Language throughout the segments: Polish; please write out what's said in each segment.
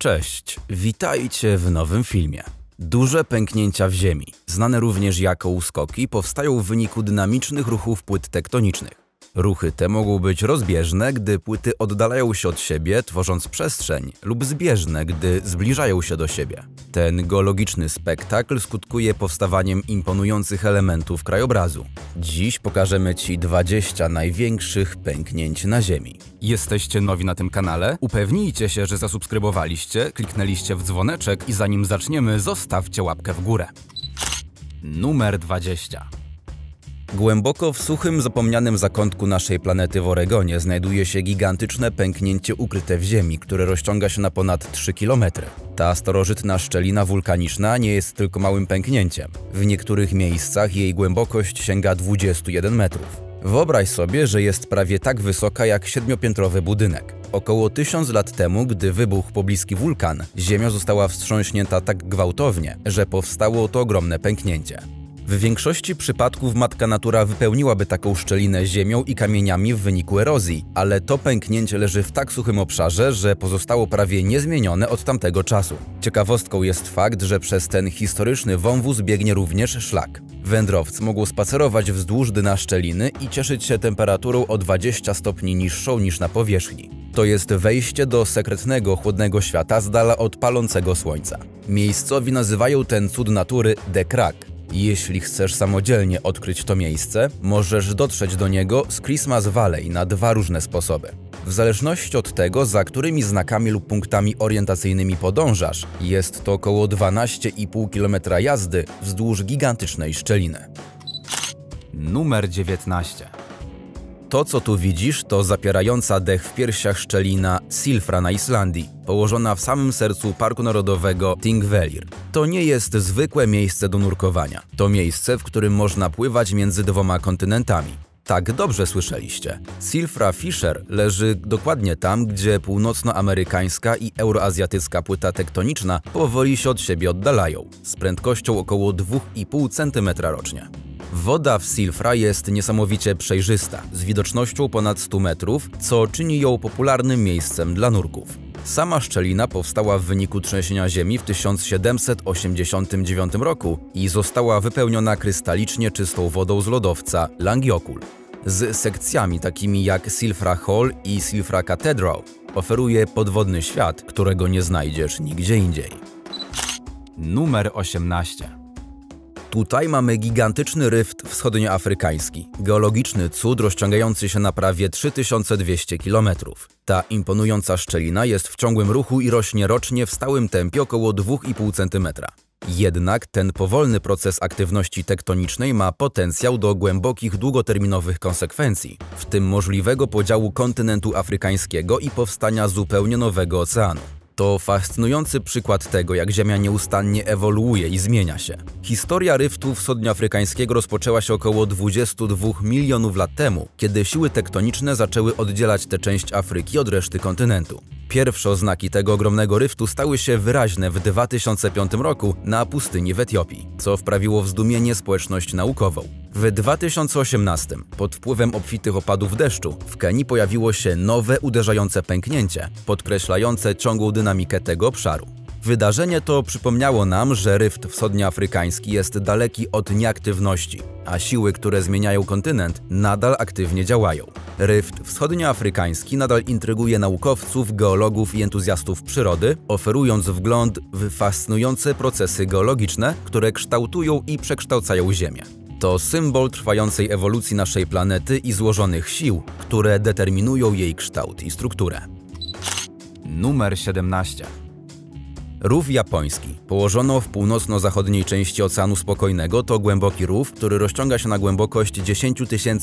Cześć, witajcie w nowym filmie. Duże pęknięcia w Ziemi, znane również jako uskoki, powstają w wyniku dynamicznych ruchów płyt tektonicznych. Ruchy te mogą być rozbieżne, gdy płyty oddalają się od siebie, tworząc przestrzeń, lub zbieżne, gdy zbliżają się do siebie. Ten geologiczny spektakl skutkuje powstawaniem imponujących elementów krajobrazu. Dziś pokażemy Ci 20 największych pęknięć na Ziemi. Jesteście nowi na tym kanale? Upewnijcie się, że zasubskrybowaliście, kliknęliście w dzwoneczek i zanim zaczniemy, zostawcie łapkę w górę. Numer 20. Głęboko w suchym, zapomnianym zakątku naszej planety w Oregonie znajduje się gigantyczne pęknięcie ukryte w ziemi, które rozciąga się na ponad 3 km. Ta starożytna szczelina wulkaniczna nie jest tylko małym pęknięciem. W niektórych miejscach jej głębokość sięga 21 metrów. Wyobraź sobie, że jest prawie tak wysoka jak 7-piętrowy budynek. Około 1000 lat temu, gdy wybuchł pobliski wulkan, ziemia została wstrząśnięta tak gwałtownie, że powstało to ogromne pęknięcie. W większości przypadków matka natura wypełniłaby taką szczelinę ziemią i kamieniami w wyniku erozji, ale to pęknięcie leży w tak suchym obszarze, że pozostało prawie niezmienione od tamtego czasu. Ciekawostką jest fakt, że przez ten historyczny wąwóz biegnie również szlak. Wędrowcy mogą spacerować wzdłuż dna szczeliny i cieszyć się temperaturą o 20 stopni niższą niż na powierzchni. To jest wejście do sekretnego, chłodnego świata z dala od palącego słońca. Miejscowi nazywają ten cud natury The Crack. Jeśli chcesz samodzielnie odkryć to miejsce, możesz dotrzeć do niego z Christmas Valley na dwa różne sposoby. W zależności od tego, za którymi znakami lub punktami orientacyjnymi podążasz, jest to około 12,5 km jazdy wzdłuż gigantycznej szczeliny. Numer 19. To, co tu widzisz, to zapierająca dech w piersiach szczelina Silfra na Islandii, położona w samym sercu Parku Narodowego Thingvellir. To nie jest zwykłe miejsce do nurkowania. To miejsce, w którym można pływać między dwoma kontynentami. Tak, dobrze słyszeliście. Silfra Fisher leży dokładnie tam, gdzie północnoamerykańska i euroazjatycka płyta tektoniczna powoli się od siebie oddalają, z prędkością około 2,5 cm rocznie. Woda w Silfra jest niesamowicie przejrzysta, z widocznością ponad 100 metrów, co czyni ją popularnym miejscem dla nurków. Sama szczelina powstała w wyniku trzęsienia ziemi w 1789 roku i została wypełniona krystalicznie czystą wodą z lodowca Langiokul. Z sekcjami takimi jak Silfra Hall i Silfra Cathedral oferuje podwodny świat, którego nie znajdziesz nigdzie indziej. Numer 18. Tutaj mamy gigantyczny ryft wschodnioafrykański, geologiczny cud rozciągający się na prawie 3200 km. Ta imponująca szczelina jest w ciągłym ruchu i rośnie rocznie w stałym tempie około 2,5 cm. Jednak ten powolny proces aktywności tektonicznej ma potencjał do głębokich, długoterminowych konsekwencji, w tym możliwego podziału kontynentu afrykańskiego i powstania zupełnie nowego oceanu. To fascynujący przykład tego, jak Ziemia nieustannie ewoluuje i zmienia się. Historia ryftu wschodnioafrykańskiego rozpoczęła się około 22 milionów lat temu, kiedy siły tektoniczne zaczęły oddzielać tę część Afryki od reszty kontynentu. Pierwsze oznaki tego ogromnego ryftu stały się wyraźne w 2005 roku na pustyni w Etiopii, co wprawiło w zdumienie społeczność naukową. W 2018 pod wpływem obfitych opadów deszczu w Kenii pojawiło się nowe, uderzające pęknięcie, podkreślające ciągłą dynamikę tego obszaru. Wydarzenie to przypomniało nam, że ryft wschodnioafrykański jest daleki od nieaktywności, a siły, które zmieniają kontynent, nadal aktywnie działają. Ryft wschodnioafrykański nadal intryguje naukowców, geologów i entuzjastów przyrody, oferując wgląd w fascynujące procesy geologiczne, które kształtują i przekształcają Ziemię. To symbol trwającej ewolucji naszej planety i złożonych sił, które determinują jej kształt i strukturę. Numer 17. Rów japoński, położono w północno-zachodniej części Oceanu Spokojnego, to głęboki rów, który rozciąga się na głębokość 10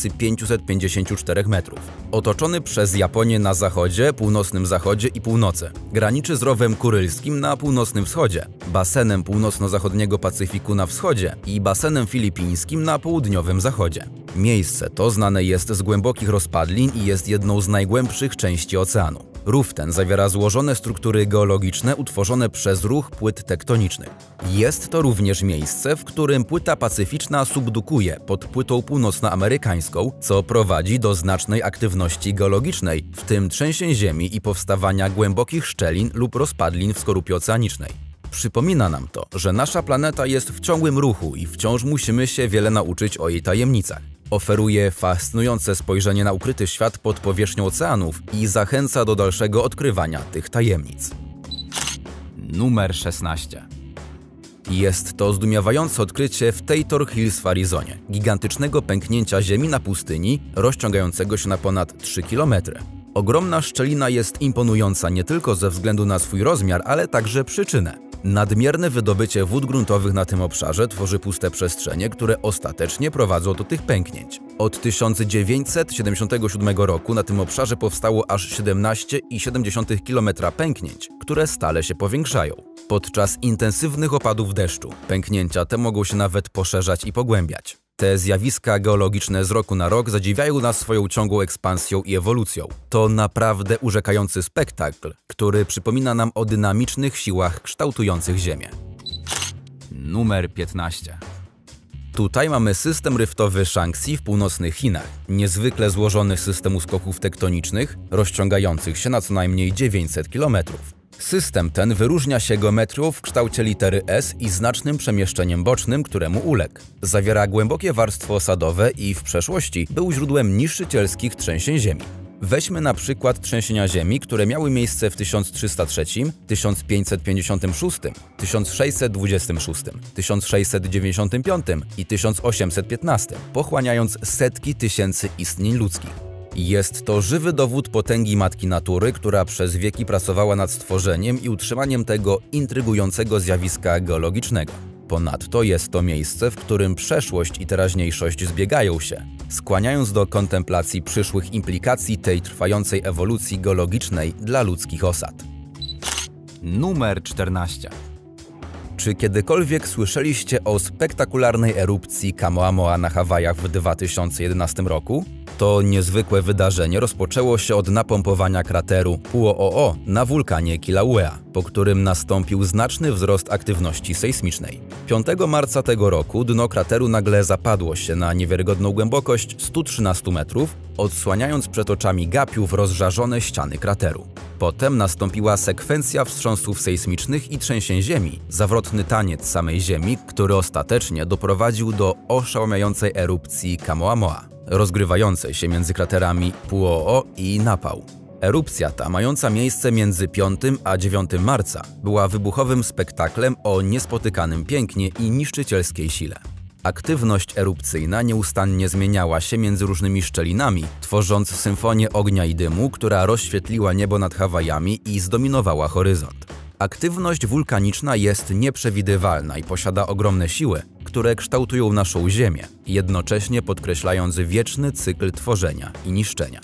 554 metrów. Otoczony przez Japonię na zachodzie, północnym zachodzie i północy. Graniczy z rowem kurylskim na północnym wschodzie, basenem północno-zachodniego Pacyfiku na wschodzie i basenem filipińskim na południowym zachodzie. Miejsce to znane jest z głębokich rozpadlin i jest jedną z najgłębszych części oceanu. Rów ten zawiera złożone struktury geologiczne utworzone przez ruch płyt tektonicznych. Jest to również miejsce, w którym płyta pacyficzna subdukuje pod płytą północnoamerykańską, co prowadzi do znacznej aktywności geologicznej, w tym trzęsień ziemi i powstawania głębokich szczelin lub rozpadlin w skorupie oceanicznej. Przypomina nam to, że nasza planeta jest w ciągłym ruchu i wciąż musimy się wiele nauczyć o jej tajemnicach. Oferuje fascynujące spojrzenie na ukryty świat pod powierzchnią oceanów i zachęca do dalszego odkrywania tych tajemnic. Numer 16. Jest to zdumiewające odkrycie w Tator Hills w Arizonie, gigantycznego pęknięcia ziemi na pustyni, rozciągającego się na ponad 3 km. Ogromna szczelina jest imponująca nie tylko ze względu na swój rozmiar, ale także przyczynę. Nadmierne wydobycie wód gruntowych na tym obszarze tworzy puste przestrzenie, które ostatecznie prowadzą do tych pęknięć. Od 1977 roku na tym obszarze powstało aż 17,7 km pęknięć, które stale się powiększają. Podczas intensywnych opadów deszczu pęknięcia te mogą się nawet poszerzać i pogłębiać. Te zjawiska geologiczne z roku na rok zadziwiają nas swoją ciągłą ekspansją i ewolucją. To naprawdę urzekający spektakl, który przypomina nam o dynamicznych siłach kształtujących Ziemię. Numer 15. Tutaj mamy system ryftowy Shaanxi w północnych Chinach. Niezwykle złożony system uskoków tektonicznych, rozciągających się na co najmniej 900 km. System ten wyróżnia się geometrią w kształcie litery S i znacznym przemieszczeniem bocznym, któremu uległ. Zawiera głębokie warstwy osadowe i w przeszłości był źródłem niszczycielskich trzęsień ziemi. Weźmy na przykład trzęsienia ziemi, które miały miejsce w 1303, 1556, 1626, 1695 i 1815, pochłaniając setki tysięcy istnień ludzkich. Jest to żywy dowód potęgi Matki Natury, która przez wieki pracowała nad stworzeniem i utrzymaniem tego intrygującego zjawiska geologicznego. Ponadto jest to miejsce, w którym przeszłość i teraźniejszość zbiegają się, skłaniając do kontemplacji przyszłych implikacji tej trwającej ewolucji geologicznej dla ludzkich osad. Numer 14. Czy kiedykolwiek słyszeliście o spektakularnej erupcji Kamoamoa na Hawajach w 2011 roku? To niezwykłe wydarzenie rozpoczęło się od napompowania krateru Pu'u'o'o na wulkanie Kilauea, po którym nastąpił znaczny wzrost aktywności sejsmicznej. 5 marca tego roku dno krateru nagle zapadło się na niewiarygodną głębokość 113 metrów, odsłaniając przed oczami gapiów rozżarzone ściany krateru. Potem nastąpiła sekwencja wstrząsów sejsmicznych i trzęsień ziemi, zawrotny taniec samej Ziemi, który ostatecznie doprowadził do oszałamiającej erupcji Kamoamoa, rozgrywającej się między kraterami Pu'u'o'o i Napał. Erupcja ta, mająca miejsce między 5 a 9 marca, była wybuchowym spektaklem o niespotykanym pięknie i niszczycielskiej sile. Aktywność erupcyjna nieustannie zmieniała się między różnymi szczelinami, tworząc symfonię ognia i dymu, która rozświetliła niebo nad Hawajami i zdominowała horyzont. Aktywność wulkaniczna jest nieprzewidywalna i posiada ogromne siły, które kształtują naszą Ziemię, jednocześnie podkreślając wieczny cykl tworzenia i niszczenia.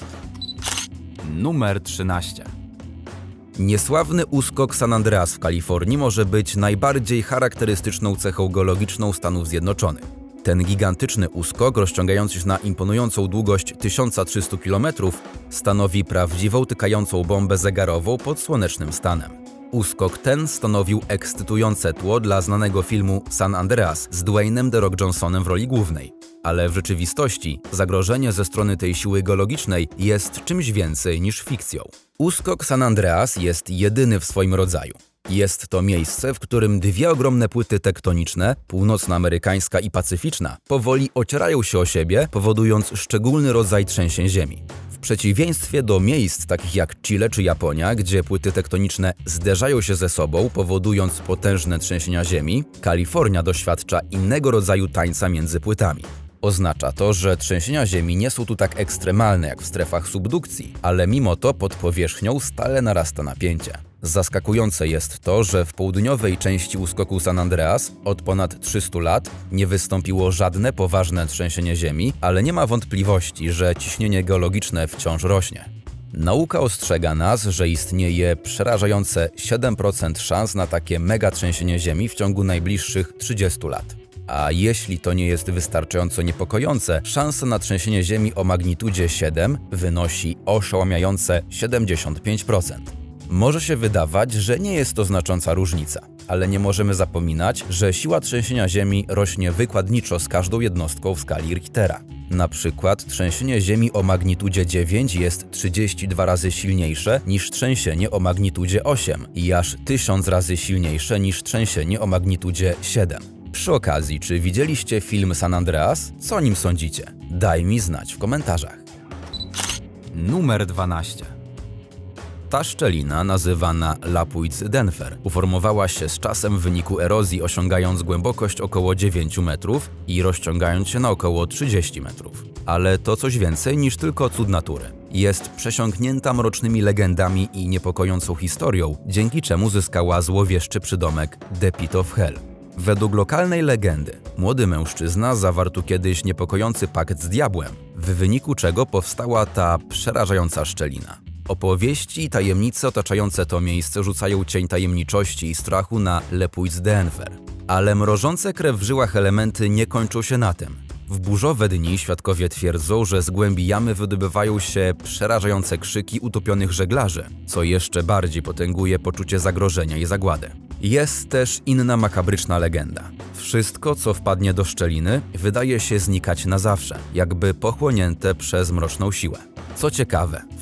Numer 13. Niesławny uskok San Andreas w Kalifornii może być najbardziej charakterystyczną cechą geologiczną Stanów Zjednoczonych. Ten gigantyczny uskok, rozciągający się na imponującą długość 1300 km, stanowi prawdziwą tykającą bombę zegarową pod słonecznym stanem. Uskok ten stanowił ekscytujące tło dla znanego filmu San Andreas z Dwaynem The Rock Johnsonem w roli głównej. Ale w rzeczywistości zagrożenie ze strony tej siły geologicznej jest czymś więcej niż fikcją. Uskok San Andreas jest jedyny w swoim rodzaju. Jest to miejsce, w którym dwie ogromne płyty tektoniczne, północnoamerykańska i pacyficzna, powoli ocierają się o siebie, powodując szczególny rodzaj trzęsień ziemi. W przeciwieństwie do miejsc takich jak Chile czy Japonia, gdzie płyty tektoniczne zderzają się ze sobą, powodując potężne trzęsienia ziemi, Kalifornia doświadcza innego rodzaju tańca między płytami. Oznacza to, że trzęsienia ziemi nie są tu tak ekstremalne jak w strefach subdukcji, ale mimo to pod powierzchnią stale narasta napięcie. Zaskakujące jest to, że w południowej części uskoku San Andreas od ponad 300 lat nie wystąpiło żadne poważne trzęsienie ziemi, ale nie ma wątpliwości, że ciśnienie geologiczne wciąż rośnie. Nauka ostrzega nas, że istnieje przerażające 7% szans na takie mega trzęsienie ziemi w ciągu najbliższych 30 lat. A jeśli to nie jest wystarczająco niepokojące, szansa na trzęsienie ziemi o magnitudzie 7 wynosi oszałamiające 75%. Może się wydawać, że nie jest to znacząca różnica, ale nie możemy zapominać, że siła trzęsienia ziemi rośnie wykładniczo z każdą jednostką w skali Richtera. Na przykład trzęsienie ziemi o magnitudzie 9 jest 32 razy silniejsze niż trzęsienie o magnitudzie 8 i aż 1000 razy silniejsze niż trzęsienie o magnitudzie 7. Przy okazji, czy widzieliście film San Andreas? Co o nim sądzicie? Daj mi znać w komentarzach. Numer 12. Ta szczelina, nazywana Lapuits-Denfer, uformowała się z czasem w wyniku erozji, osiągając głębokość około 9 metrów i rozciągając się na około 30 metrów. Ale to coś więcej niż tylko cud natury. Jest przesiąknięta mrocznymi legendami i niepokojącą historią, dzięki czemu zyskała złowieszczy przydomek The Pit of Hell. Według lokalnej legendy, młody mężczyzna zawarł tu kiedyś niepokojący pakt z diabłem, w wyniku czego powstała ta przerażająca szczelina. Opowieści i tajemnice otaczające to miejsce rzucają cień tajemniczości i strachu na Lapuits-Denfer. Ale mrożące krew w żyłach elementy nie kończą się na tym. W burzowe dni świadkowie twierdzą, że z głębi jamy wydobywają się przerażające krzyki utopionych żeglarzy, co jeszcze bardziej potęguje poczucie zagrożenia i zagłady. Jest też inna makabryczna legenda. Wszystko, co wpadnie do szczeliny, wydaje się znikać na zawsze, jakby pochłonięte przez mroczną siłę. Co ciekawe, w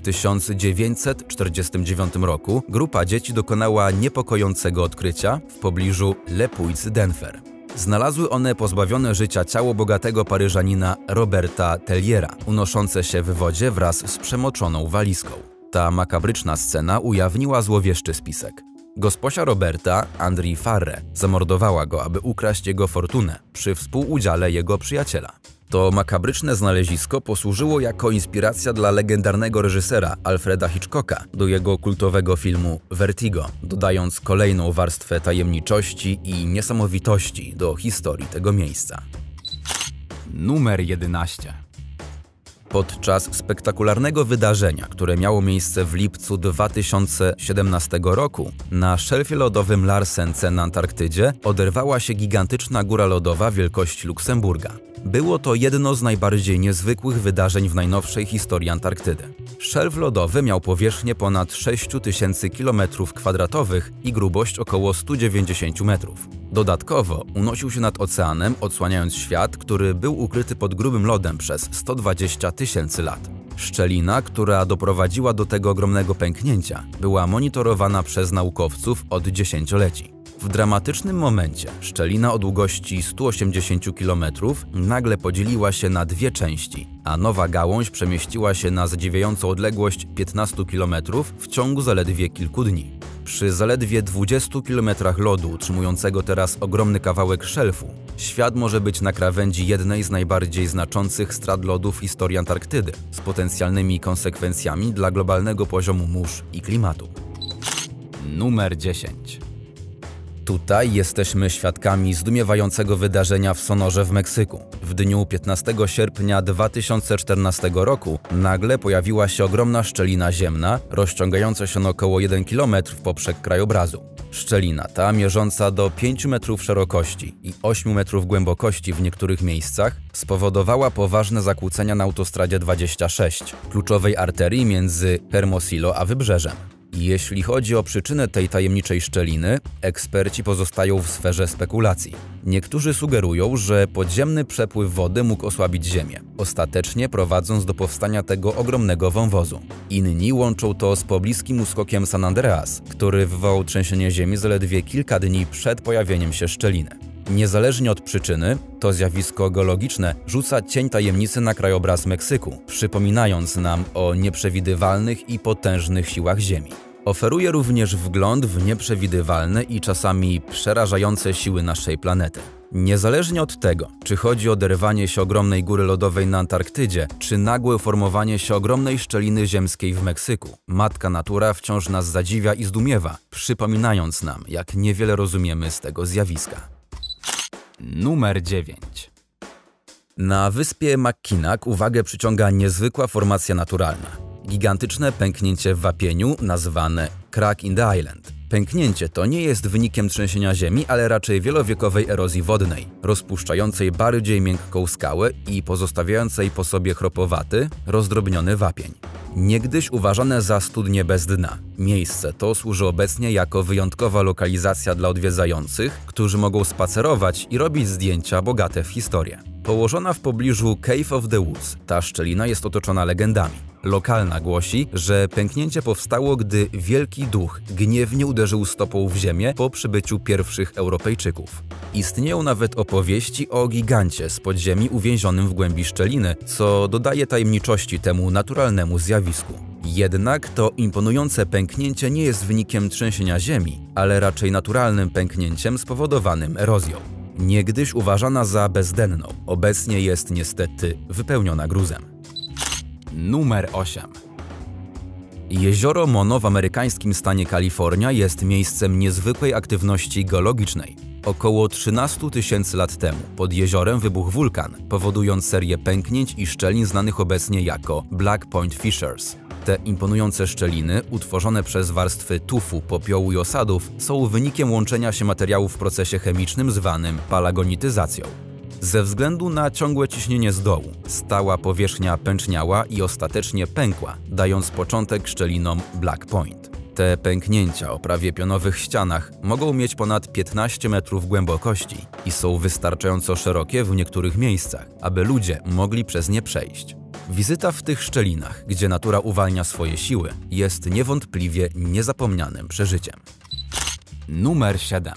1949 roku grupa dzieci dokonała niepokojącego odkrycia w pobliżu Lapuits-Denfer. Znalazły one pozbawione życia ciało bogatego Paryżanina Roberta Telliera, unoszące się w wodzie wraz z przemoczoną walizką. Ta makabryczna scena ujawniła złowieszczy spisek. Gosposia Roberta, Andrée Farre, zamordowała go, aby ukraść jego fortunę przy współudziale jego przyjaciela. To makabryczne znalezisko posłużyło jako inspiracja dla legendarnego reżysera Alfreda Hitchcocka do jego kultowego filmu Vertigo, dodając kolejną warstwę tajemniczości i niesamowitości do historii tego miejsca. Numer 11. Podczas spektakularnego wydarzenia, które miało miejsce w lipcu 2017 roku, na szelfie lodowym Larsence na Antarktydzie oderwała się gigantyczna góra lodowa wielkości Luksemburga. Było to jedno z najbardziej niezwykłych wydarzeń w najnowszej historii Antarktydy. Szelf lodowy miał powierzchnię ponad 6000 km² i grubość około 190 metrów. Dodatkowo unosił się nad oceanem, odsłaniając świat, który był ukryty pod grubym lodem przez 120 000 lat. Szczelina, która doprowadziła do tego ogromnego pęknięcia, była monitorowana przez naukowców od dziesięcioleci. W dramatycznym momencie szczelina o długości 180 km nagle podzieliła się na dwie części, a nowa gałąź przemieściła się na zadziwiającą odległość 15 km w ciągu zaledwie kilku dni. Przy zaledwie 20 km lodu utrzymującego teraz ogromny kawałek szelfu, świat może być na krawędzi jednej z najbardziej znaczących strat lodu w historii Antarktydy, z potencjalnymi konsekwencjami dla globalnego poziomu mórz i klimatu. Numer 10. Tutaj jesteśmy świadkami zdumiewającego wydarzenia w Sonorze w Meksyku. W dniu 15 sierpnia 2014 roku nagle pojawiła się ogromna szczelina ziemna, rozciągająca się na około 1 km w poprzek krajobrazu. Szczelina ta, mierząca do 5 metrów szerokości i 8 metrów głębokości w niektórych miejscach, spowodowała poważne zakłócenia na autostradzie 26, kluczowej arterii między Hermosillo a Wybrzeżem. Jeśli chodzi o przyczynę tej tajemniczej szczeliny, eksperci pozostają w sferze spekulacji. Niektórzy sugerują, że podziemny przepływ wody mógł osłabić Ziemię, ostatecznie prowadząc do powstania tego ogromnego wąwozu. Inni łączą to z pobliskim uskokiem San Andreas, który wywołał trzęsienie ziemi zaledwie kilka dni przed pojawieniem się szczeliny. Niezależnie od przyczyny, to zjawisko geologiczne rzuca cień tajemnicy na krajobraz Meksyku, przypominając nam o nieprzewidywalnych i potężnych siłach Ziemi. Oferuje również wgląd w nieprzewidywalne i czasami przerażające siły naszej planety. Niezależnie od tego, czy chodzi o oderwanie się ogromnej góry lodowej na Antarktydzie, czy nagłe formowanie się ogromnej szczeliny ziemskiej w Meksyku, matka natura wciąż nas zadziwia i zdumiewa, przypominając nam, jak niewiele rozumiemy z tego zjawiska. Numer 9. Na wyspie Mackinac uwagę przyciąga niezwykła formacja naturalna. Gigantyczne pęknięcie w wapieniu, nazwane Crack in the Island. Pęknięcie to nie jest wynikiem trzęsienia ziemi, ale raczej wielowiekowej erozji wodnej, rozpuszczającej bardziej miękką skałę i pozostawiającej po sobie chropowaty, rozdrobniony wapień. Niegdyś uważane za studnie bez dna. Miejsce to służy obecnie jako wyjątkowa lokalizacja dla odwiedzających, którzy mogą spacerować i robić zdjęcia bogate w historię. Położona w pobliżu Cave of the Woods, ta szczelina jest otoczona legendami. Lokalna głosi, że pęknięcie powstało, gdy Wielki Duch gniewnie uderzył stopą w ziemię po przybyciu pierwszych Europejczyków. Istnieją nawet opowieści o gigancie z podziemi uwięzionym w głębi szczeliny, co dodaje tajemniczości temu naturalnemu zjawisku. Jednak to imponujące pęknięcie nie jest wynikiem trzęsienia ziemi, ale raczej naturalnym pęknięciem spowodowanym erozją. Niegdyś uważana za bezdenną, obecnie jest niestety wypełniona gruzem. Numer 8. Jezioro Mono w amerykańskim stanie Kalifornia jest miejscem niezwykłej aktywności geologicznej. Około 13 tysięcy lat temu pod jeziorem wybuchł wulkan, powodując serię pęknięć i szczelin znanych obecnie jako Black Point Fissures. Te imponujące szczeliny, utworzone przez warstwy tufu, popiołu i osadów, są wynikiem łączenia się materiałów w procesie chemicznym zwanym palagonityzacją. Ze względu na ciągłe ciśnienie z dołu, stała powierzchnia pęczniała i ostatecznie pękła, dając początek szczelinom Black Point. Te pęknięcia o prawie pionowych ścianach mogą mieć ponad 15 metrów głębokości i są wystarczająco szerokie w niektórych miejscach, aby ludzie mogli przez nie przejść. Wizyta w tych szczelinach, gdzie natura uwalnia swoje siły, jest niewątpliwie niezapomnianym przeżyciem. Numer 7.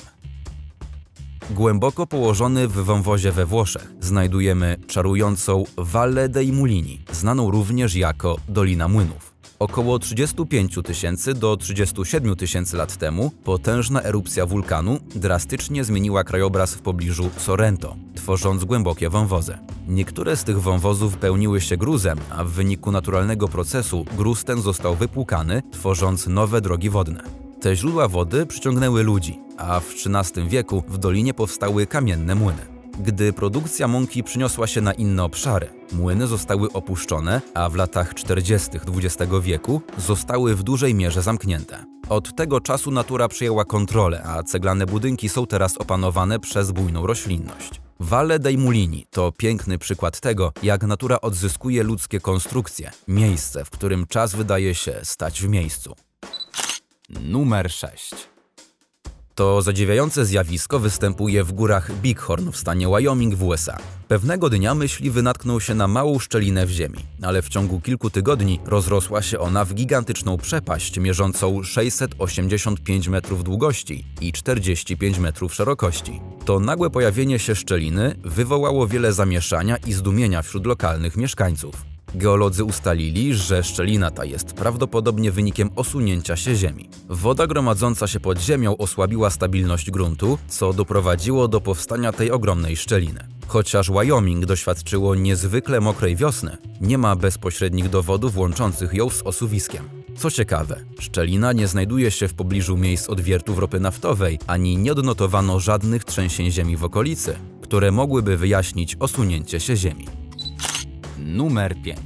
Głęboko położony w wąwozie we Włoszech znajdujemy czarującą Valle dei Mulini, znaną również jako Dolina Młynów. Około 35 tysięcy do 37 tysięcy lat temu potężna erupcja wulkanu drastycznie zmieniła krajobraz w pobliżu Sorrento, tworząc głębokie wąwozy. Niektóre z tych wąwozów pełniły się gruzem, a w wyniku naturalnego procesu gruz ten został wypłukany, tworząc nowe drogi wodne. Te źródła wody przyciągnęły ludzi, a w XIII wieku w dolinie powstały kamienne młyny. Gdy produkcja mąki przyniosła się na inne obszary, młyny zostały opuszczone, a w latach 40. XX wieku zostały w dużej mierze zamknięte. Od tego czasu natura przejęła kontrolę, a ceglane budynki są teraz opanowane przez bujną roślinność. Valle dei Mulini to piękny przykład tego, jak natura odzyskuje ludzkie konstrukcje, miejsce, w którym czas wydaje się stać w miejscu. Numer 6. To zadziwiające zjawisko występuje w górach Bighorn w stanie Wyoming w USA. Pewnego dnia myśliwy natknął się na małą szczelinę w ziemi, ale w ciągu kilku tygodni rozrosła się ona w gigantyczną przepaść mierzącą 685 metrów długości i 45 metrów szerokości. To nagłe pojawienie się szczeliny wywołało wiele zamieszania i zdumienia wśród lokalnych mieszkańców. Geolodzy ustalili, że szczelina ta jest prawdopodobnie wynikiem osunięcia się ziemi. Woda gromadząca się pod ziemią osłabiła stabilność gruntu, co doprowadziło do powstania tej ogromnej szczeliny. Chociaż Wyoming doświadczyło niezwykle mokrej wiosny, nie ma bezpośrednich dowodów łączących ją z osuwiskiem. Co ciekawe, szczelina nie znajduje się w pobliżu miejsc odwiertów ropy naftowej, ani nie odnotowano żadnych trzęsień ziemi w okolicy, które mogłyby wyjaśnić osunięcie się ziemi. Numer 5.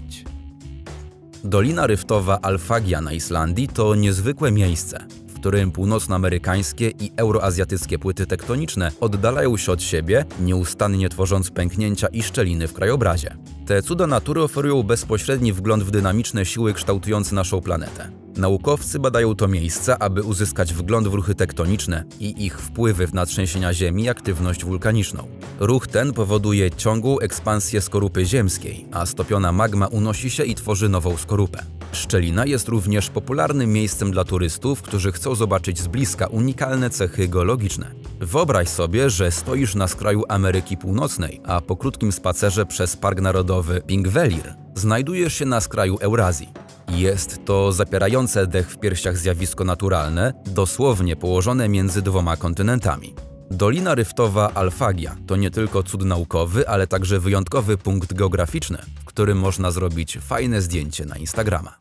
Dolina Ryftowa Alfagia na Islandii to niezwykłe miejsce, w którym północnoamerykańskie i euroazjatyckie płyty tektoniczne oddalają się od siebie, nieustannie tworząc pęknięcia i szczeliny w krajobrazie. Te cuda natury oferują bezpośredni wgląd w dynamiczne siły kształtujące naszą planetę. Naukowcy badają to miejsce, aby uzyskać wgląd w ruchy tektoniczne i ich wpływy na trzęsienia ziemi i aktywność wulkaniczną. Ruch ten powoduje ciągłą ekspansję skorupy ziemskiej, a stopiona magma unosi się i tworzy nową skorupę. Szczelina jest również popularnym miejscem dla turystów, którzy chcą zobaczyć z bliska unikalne cechy geologiczne. Wyobraź sobie, że stoisz na skraju Ameryki Północnej, a po krótkim spacerze przez Park Narodowy Thingvellir znajdujesz się na skraju Eurazji. Jest to zapierające dech w piersiach zjawisko naturalne, dosłownie położone między dwoma kontynentami. Dolina Ryftowa Alfagia to nie tylko cud naukowy, ale także wyjątkowy punkt geograficzny, w którym można zrobić fajne zdjęcie na Instagrama.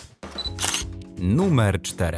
Numer 4.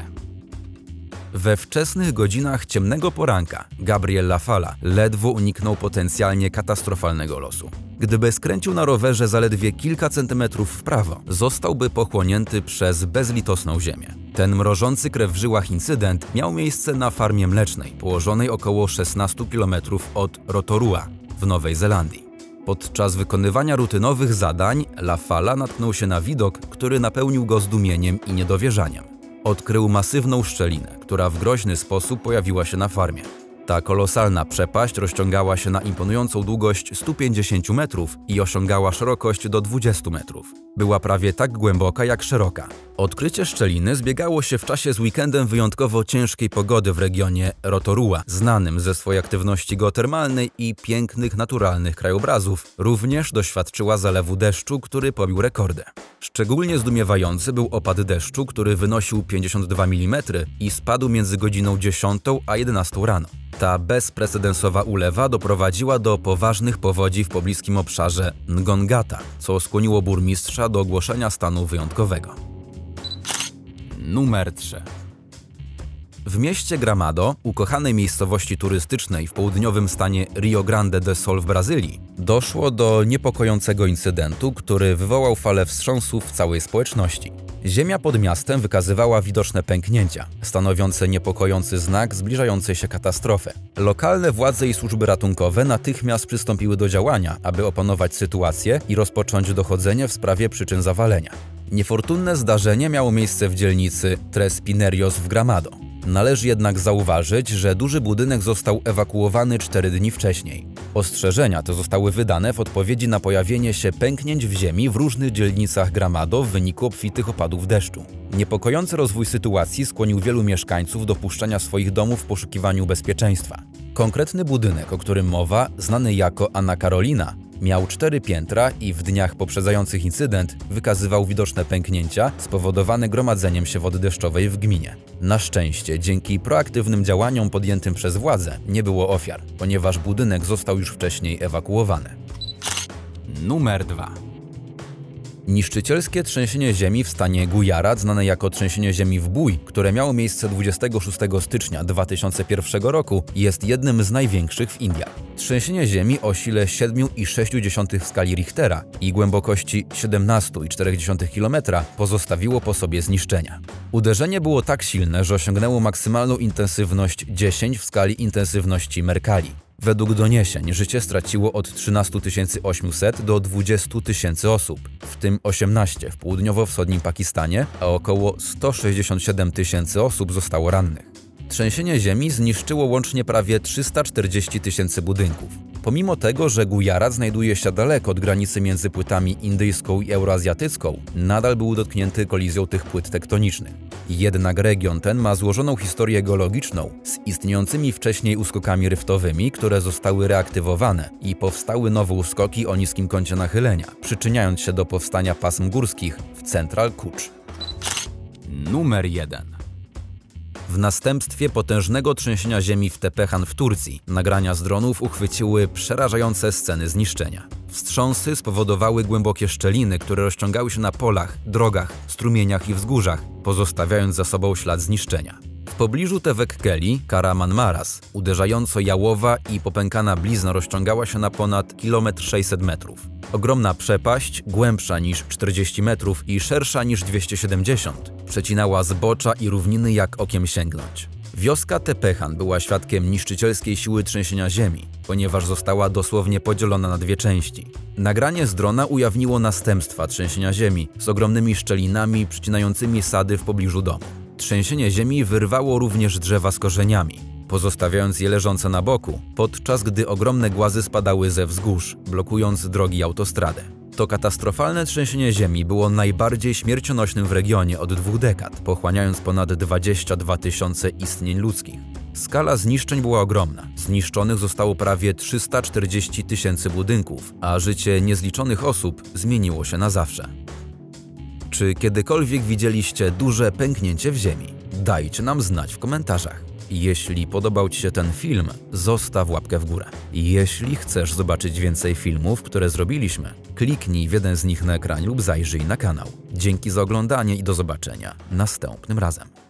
We wczesnych godzinach ciemnego poranka Gabriel Lafala ledwo uniknął potencjalnie katastrofalnego losu. Gdyby skręcił na rowerze zaledwie kilka centymetrów w prawo, zostałby pochłonięty przez bezlitosną ziemię. Ten mrożący krew w żyłach incydent miał miejsce na farmie mlecznej, położonej około 16 km od Rotorua w Nowej Zelandii. Podczas wykonywania rutynowych zadań Lafala natknął się na widok, który napełnił go zdumieniem i niedowierzaniem. Odkrył masywną szczelinę, która w groźny sposób pojawiła się na farmie. Ta kolosalna przepaść rozciągała się na imponującą długość 150 metrów i osiągała szerokość do 20 metrów. Była prawie tak głęboka jak szeroka. Odkrycie szczeliny zbiegało się w czasie z weekendem wyjątkowo ciężkiej pogody w regionie Rotorua, znanym ze swojej aktywności geotermalnej i pięknych naturalnych krajobrazów. Również doświadczyła zalewu deszczu, który pobił rekordy. Szczególnie zdumiewający był opad deszczu, który wynosił 52 mm i spadł między godziną 10 a 11 rano. Ta bezprecedensowa ulewa doprowadziła do poważnych powodzi w pobliskim obszarze Ngongata, co skłoniło burmistrza do ogłoszenia stanu wyjątkowego. Numer 3. W mieście Gramado, ukochanej miejscowości turystycznej w południowym stanie Rio Grande do Sul w Brazylii, doszło do niepokojącego incydentu, który wywołał falę wstrząsów w całej społeczności. Ziemia pod miastem wykazywała widoczne pęknięcia, stanowiące niepokojący znak zbliżającej się katastrofy. Lokalne władze i służby ratunkowe natychmiast przystąpiły do działania, aby opanować sytuację i rozpocząć dochodzenie w sprawie przyczyn zawalenia. Niefortunne zdarzenie miało miejsce w dzielnicy Tres Pinheiros w Gramado. Należy jednak zauważyć, że duży budynek został ewakuowany 4 dni wcześniej. Ostrzeżenia te zostały wydane w odpowiedzi na pojawienie się pęknięć w ziemi w różnych dzielnicach Gramado w wyniku obfitych opadów deszczu. Niepokojący rozwój sytuacji skłonił wielu mieszkańców do opuszczania swoich domów w poszukiwaniu bezpieczeństwa. Konkretny budynek, o którym mowa, znany jako Ana Carolina, miał 4 piętra i w dniach poprzedzających incydent wykazywał widoczne pęknięcia spowodowane gromadzeniem się wody deszczowej w gminie. Na szczęście, dzięki proaktywnym działaniom podjętym przez władze, nie było ofiar, ponieważ budynek został już wcześniej ewakuowany. Numer 2. Niszczycielskie trzęsienie ziemi w stanie Gujarat, znane jako trzęsienie ziemi w Bój, które miało miejsce 26 stycznia 2001 roku, jest jednym z największych w Indiach. Trzęsienie ziemi o sile 7,6 w skali Richtera i głębokości 17,4 km pozostawiło po sobie zniszczenia. Uderzenie było tak silne, że osiągnęło maksymalną intensywność 10 w skali intensywności Mercalli. Według doniesień życie straciło od 13 800 do 20 000 osób, w tym 18 w południowo-wschodnim Pakistanie, a około 167 000 osób zostało rannych. Trzęsienie ziemi zniszczyło łącznie prawie 340 000 budynków. Pomimo tego, że Gujarat znajduje się daleko od granicy między płytami indyjską i euroazjatycką, nadal był dotknięty kolizją tych płyt tektonicznych. Jednak region ten ma złożoną historię geologiczną z istniejącymi wcześniej uskokami ryftowymi, które zostały reaktywowane i powstały nowe uskoki o niskim kącie nachylenia, przyczyniając się do powstania pasm górskich w Central Kucz. Numer 1. W następstwie potężnego trzęsienia ziemi w Tepehan w Turcji nagrania z dronów uchwyciły przerażające sceny zniszczenia. Wstrząsy spowodowały głębokie szczeliny, które rozciągały się na polach, drogach, strumieniach i wzgórzach, pozostawiając za sobą ślad zniszczenia. W pobliżu Tevekkeli, Kahramanmaras, uderzająco jałowa i popękana blizna rozciągała się na ponad 600 metrów. Ogromna przepaść, głębsza niż 40 metrów i szersza niż 270, przecinała zbocza i równiny jak okiem sięgnąć. Wioska Tepehan była świadkiem niszczycielskiej siły trzęsienia ziemi, ponieważ została dosłownie podzielona na 2 części. Nagranie z drona ujawniło następstwa trzęsienia ziemi z ogromnymi szczelinami przycinającymi sady w pobliżu domu. Trzęsienie ziemi wyrwało również drzewa z korzeniami, pozostawiając je leżące na boku, podczas gdy ogromne głazy spadały ze wzgórz, blokując drogi i autostradę. To katastrofalne trzęsienie ziemi było najbardziej śmiercionośnym w regionie od 2 dekad, pochłaniając ponad 22 000 istnień ludzkich. Skala zniszczeń była ogromna. Zniszczonych zostało prawie 340 000 budynków, a życie niezliczonych osób zmieniło się na zawsze. Czy kiedykolwiek widzieliście duże pęknięcie w ziemi? Dajcie nam znać w komentarzach. Jeśli podobał Ci się ten film, zostaw łapkę w górę. Jeśli chcesz zobaczyć więcej filmów, które zrobiliśmy, kliknij w jeden z nich na ekranie lub zajrzyj na kanał. Dzięki za oglądanie i do zobaczenia następnym razem.